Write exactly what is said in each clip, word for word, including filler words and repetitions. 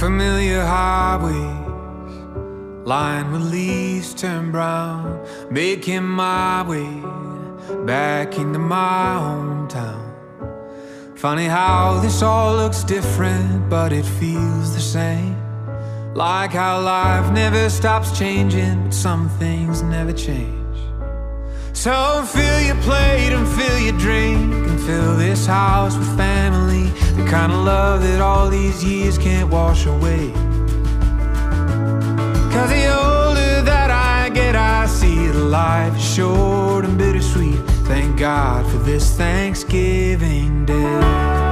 Familiar highways lined with leaves turned brown, making my way back into my hometown. Funny how this all looks different, but it feels the same. Like how life never stops changing, but some things never change. So fill your plate and fill your drink, and fill this house with family, the kind of love that all these years can't wash away. Cause the older that I get, I see that life is short and bittersweet. Thank God for this Thanksgiving Day.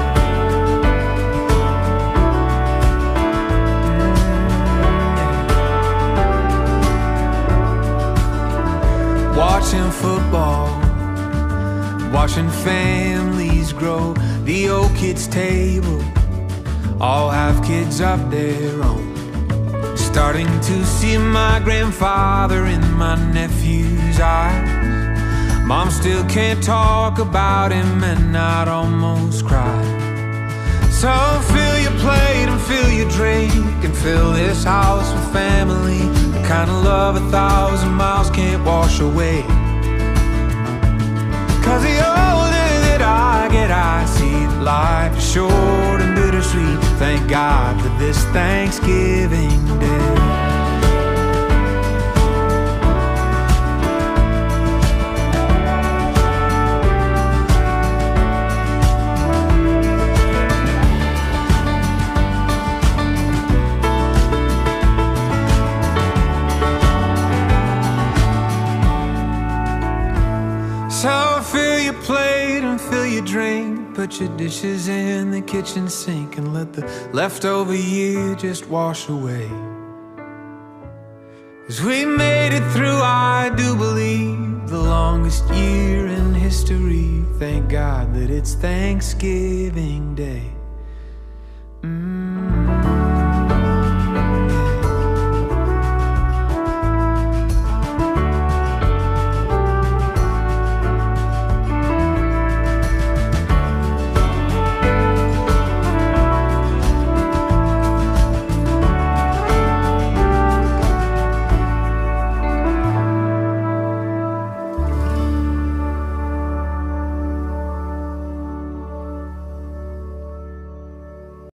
Watching football, watching families grow. The old kids' table all have kids of their own. Starting to see my grandfather in my nephew's eyes. Mom still can't talk about him, and I'd almost cry. So fill your plate and fill your drink, and fill this house with family, the kind of love a thousand miles can't wash away. Cause the older that I get, I see that life is short and bittersweet. Thank God for this Thanksgiving Day. So fill your plate and fill your drink, put your dishes in the kitchen sink, and let the leftover year just wash away. Cause we made it through, I do believe, the longest year in history. Thank God that it's Thanksgiving Day.